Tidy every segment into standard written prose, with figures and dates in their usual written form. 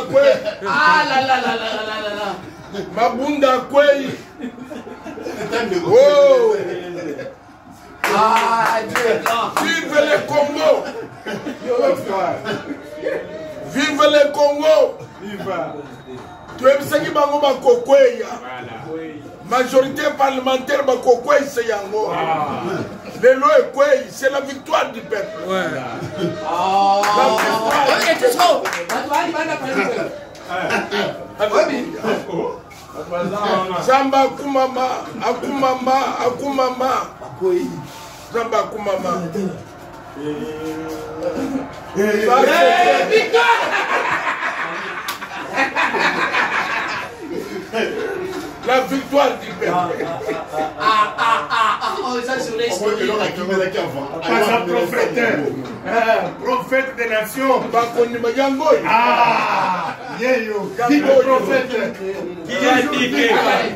kwe. Ah là là là là là là là. Mabunda kwe. Oh. Ah Dieu. Vive le Congo. Vive le Congo. Vive. Tu es qui bango ba kokweya. Majorité parlementaire ba kokweya c'est yango. Lelo ekweyi, c'est la victoire du peuple. Ouais. Ah. Ok, tu sors. Zamba akumama, akumama, akumama. Zamba akumama. La victoire du peuple. Oh, ça sur les Prophète des nations. Ah, prophète. Qui a dit que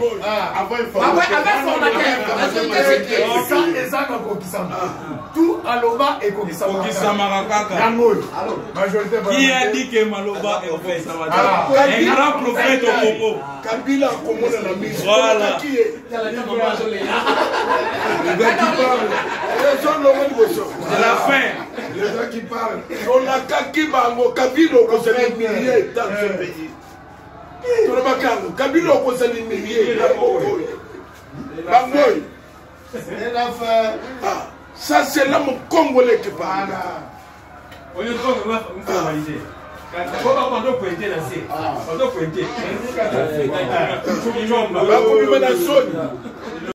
tout Aloba et Kokisama. Qui a dit que Maloba est fait? Un grand prophète au Congo. Kabila Komona la mise. Voilà. C'est la fin. Les gens qui parlent. On a Kaki Bango, Kabila au conseil des milliers dans ce pays. Kabila au conseil des milliers. Bangoy. C'est la fin. Ah, ça c'est l'homme congolais qui parle. On est trop valider. Quand on doit pointer là, c'est. On doit pointer.